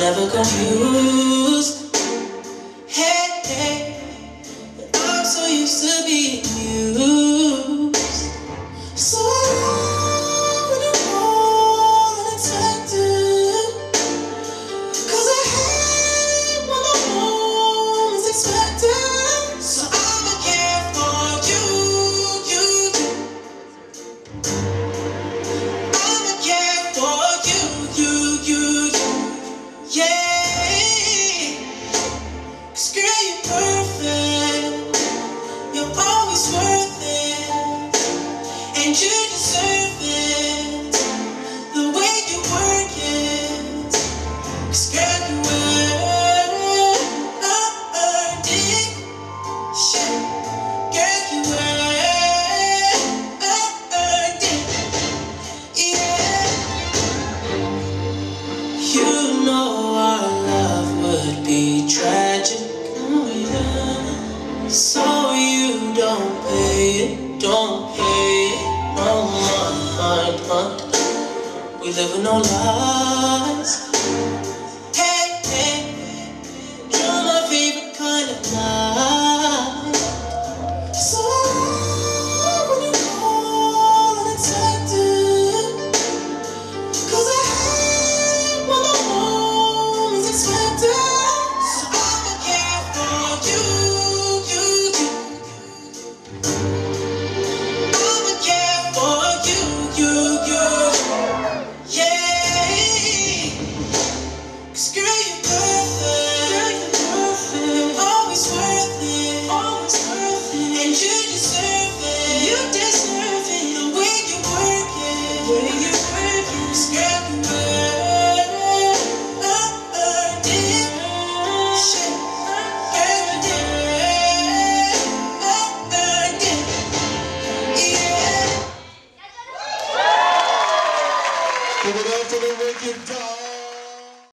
never confused. Hey, hey, but I'm so used to being used. So I love when you're more unexpected, 'cause I hate when the moment's expected. So I'ma care for you, you, you. I'ma care for you, you, you, you. Yeah, 'cause girl, you're perfect. You're always worth it, and you deserve it. The way you work it, 'cause girl, you earned it. Shit, girl, you earned it. Yeah, you know our love would be tragic. Oh yeah. So you don't pay it, don't pay it, no one. We live in no lie.